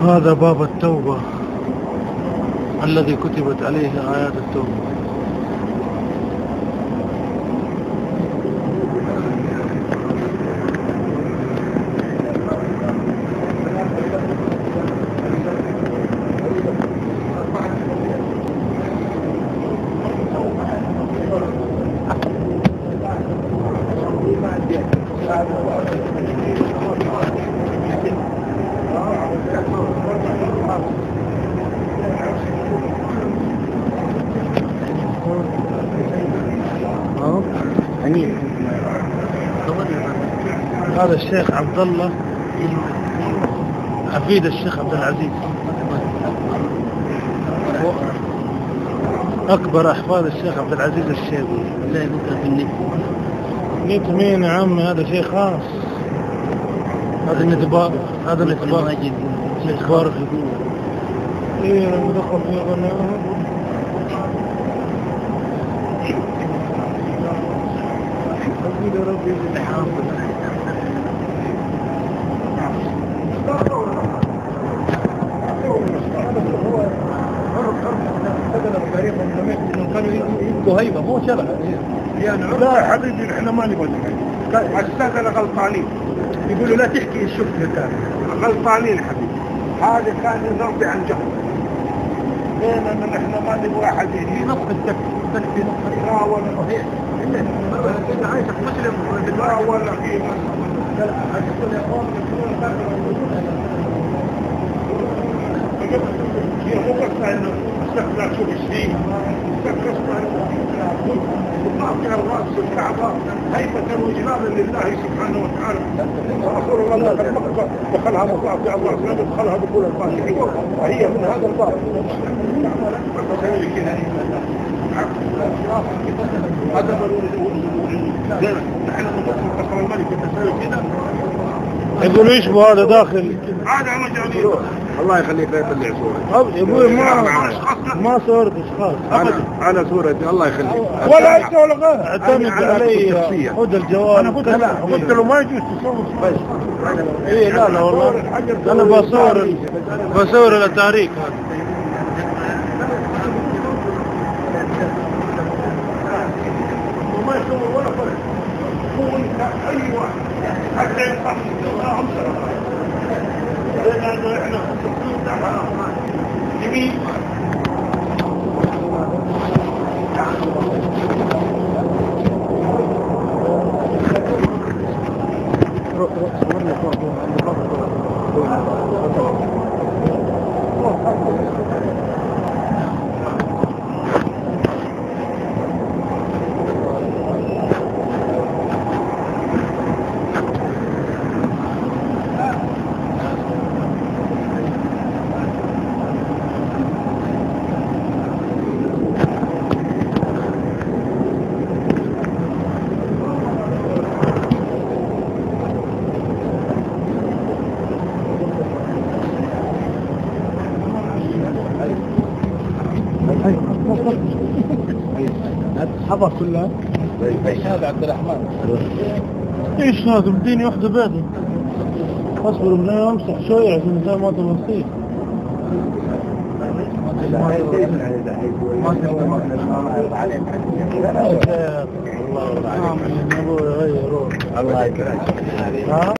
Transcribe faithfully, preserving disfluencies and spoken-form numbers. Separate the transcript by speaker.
Speaker 1: هذا باب التوبة الذي كتبت عليه آيات التوبة. هذا الشيخ عبد الله حفيد الشيخ عبد العزيز، أكبر أحفاد الشيخ عبد العزيز الشيبي.
Speaker 2: لا يذكر في النت.
Speaker 1: نت مين يا عمي؟ هذا شيء خاص. هذا النتبار، هذا النتبار نتبار في جوه. ايه لما دخل في غناء يا ربي
Speaker 2: كانوا يبقوا هيبة مو شرع
Speaker 1: يعني. لا يا حبيبي احنا ما نبغى
Speaker 3: السادة غلطانين،
Speaker 1: يقولوا لا تحكي الشفت كان
Speaker 3: غلطانين يا حبيبي. هذا كان يرضي عن جهل. لين ان احنا ما نبغى احد يجي
Speaker 1: نص التكفي تكفي نص
Speaker 3: لا ولا فيه
Speaker 1: انت عايشك مسلم
Speaker 3: لا ولا فيه هي مو بس انه استخدم شو الشيء وطاقع الراس والكعبة هيبة وجلالا لله سبحانه وتعالى. رسول الله قد مكة دخلها مطاقع الله سبحانه دخلها دخول الفاتحين وهي من هذا الباب. هذا نحن نطلق قصر الملك وتساوي كذا.
Speaker 1: يقولوا يشبه هذا داخل.
Speaker 3: هذا مجانين.
Speaker 4: الله يخليك لا يطلع صورة.
Speaker 1: يا ابوي ما ما صورت اشخاص
Speaker 4: ابدا. انا صورتي الله يخليك.
Speaker 1: ولا انت ولا غير. اعتمد علي خذ الجوال.
Speaker 3: انا قلت لا قلت له ما يجوز تصور بس.
Speaker 1: ايه لا لا والله انا بصور بصور التاريخ هذا.
Speaker 3: وما يصور ولا فرق. هو اي واحد حتى ينصح الله امسك. لأنه إحنا يمين
Speaker 1: الحظر كلها.
Speaker 2: ايش هذا عبد الرحمن؟
Speaker 1: ايش هذا بديني واحدة بيضة. اصبر من انا امسح شوية عشان انت ما تبصير. الله يكرمك.